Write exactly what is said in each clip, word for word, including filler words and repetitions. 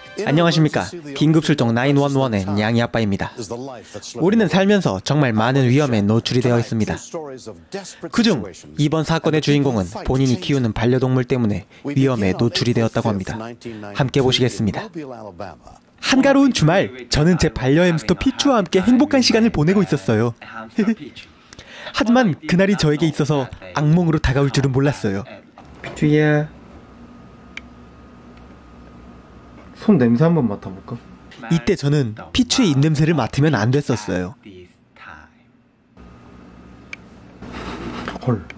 안녕하십니까. 긴급출동 구일일의 냥이 아빠입니다. 우리는 살면서 정말 많은 위험에 노출이 되어 있습니다. 그중 이번 사건의 주인공은 본인이 키우는 반려동물 때문에 위험에 노출이 되었다고 합니다. 함께 보시겠습니다. 한가로운 주말, 저는 제 반려 햄스터 피추와 함께 행복한 시간을 보내고 있었어요. 하지만 그날이 저에게 있어서 악몽으로 다가올 줄은 몰랐어요. 피추야, 손 냄새 한번 맡아볼까? 이때 저는 피추의 입냄새를 맡으면 안 됐었어요. 헐.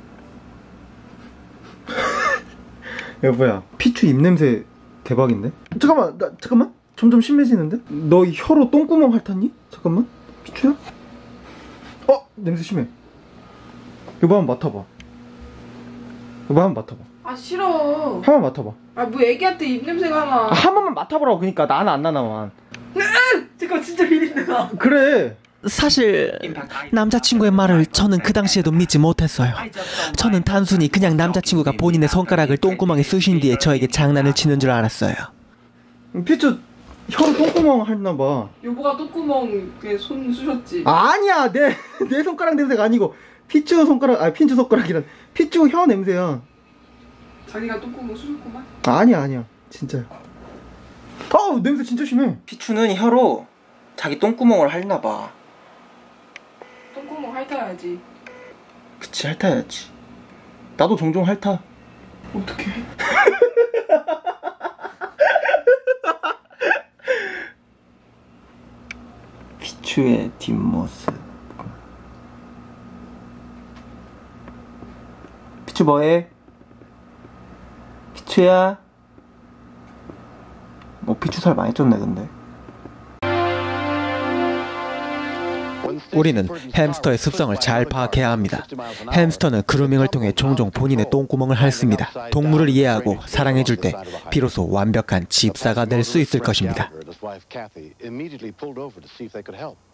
여보야, 피추 입냄새 대박인데? 잠깐만, 나 잠깐만. 점점 심해지는데? 너 혀로 똥구멍 핥았니? 잠깐만. 피추야? 어? 냄새 심해. 여보 한번 맡아봐. 여보 한번 맡아봐. 아 싫어. 한 번 맡아봐. 아 뭐 애기한테 입냄새가 나. 아, 한 번만 맡아보라고. 그러니까 나는 안 나나만. 잠깐 진짜 비린내가. 그래. 사실 남자친구의 말을 저는 그 당시에도 믿지 못했어요. 저는 단순히 그냥 남자친구가 본인의 손가락을 똥구멍에 쑤신 뒤에 저에게 장난을 치는 줄 알았어요. 피추 혀로 똥구멍 핥나봐. 여보가 똥구멍에 손 쑤셨지. 아니야, 내 내 손가락 냄새가 아니고 피추 손가락, 아 핀추 손가락이란 피추 혀 냄새야. 자기가 똥구멍 쑤셨구만. 아니야 아니야 진짜야. 아우 냄새 진짜 심해. 피추는 혀로 자기 똥구멍을 핥나봐. 똥구멍 핥아야지. 그치, 핥아야지. 나도 종종 핥아. 어떡해. 피추의 뒷모습. 피추 뭐해? 피추야? 뭐 피추 살 많이 쪘네 근데. 우리는 햄스터의 습성을 잘 파악해야 합니다. 햄스터는 그루밍을 통해 종종 본인의 똥구멍을 핥습니다. 동물을 이해하고 사랑해줄 때 비로소 완벽한 집사가 될 수 있을 것입니다.